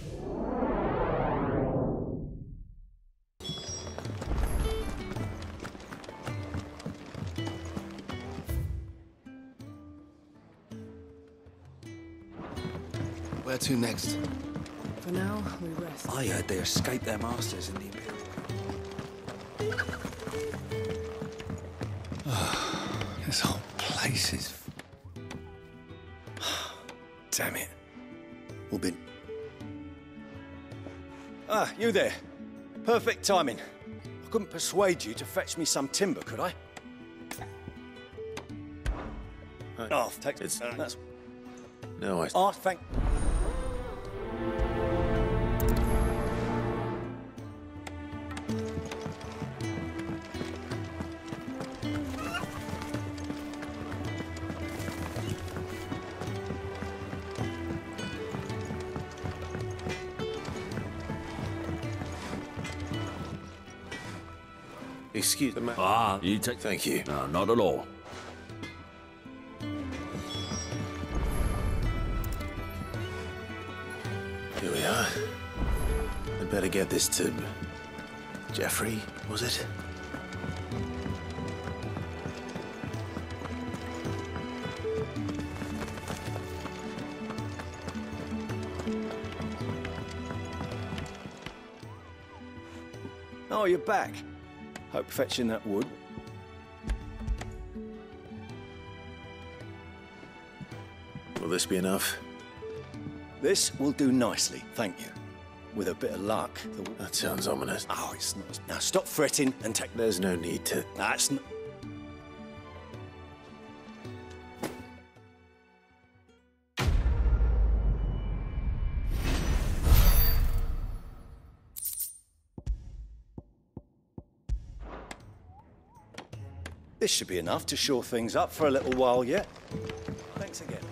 Where to next? For now, we rest. I heard they escaped their masters in the Imperial. This whole place is... Damn it. All been... Ah, you there. Perfect timing. I couldn't persuade you to fetch me some timber, could I? Oh, that's... No, Oh, thank... Excuse me. Ah, you take... Thank you. No, not at all. Here we are. I'd better get this to... Jeffrey, was it? Oh, you're back. Hope fetching that wood. Will this be enough? This will do nicely, thank you. With a bit of luck, That sounds ominous. Oh, it's not... Now stop fretting and take... There's no need to... That's not... This should be enough to shore things up for a little while yet. Thanks again.